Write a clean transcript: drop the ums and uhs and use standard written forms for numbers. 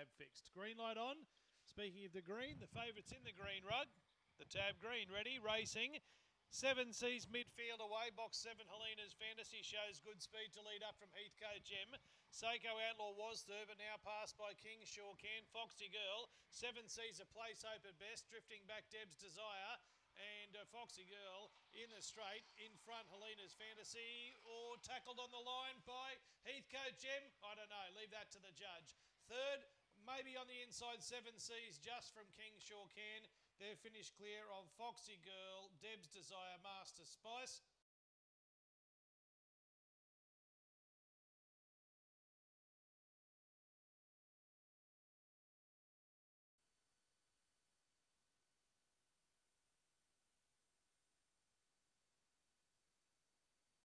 tab fixed. Green light on. Speaking of the green, the favourite's in the green rug. The tab green ready, racing. 7 Seas midfield away, box 7 Helena's Fantasy shows good speed to lead up from Heathcote Gem. Seiko Outlaw was third, but now passed by King Sure Can. Foxy Girl, 7 Seas a place hope at best, drifting back Deb's Desire. And Foxy Girl in the straight, in front Helena's Fantasy, or tackled on the line by Heathcote Gem. I don't know, leave that to the judge. Third, maybe on the inside, 7 Seas just from King Sure Can. They're finished clear of Foxy Girl, Deb's Desire, Master Spice.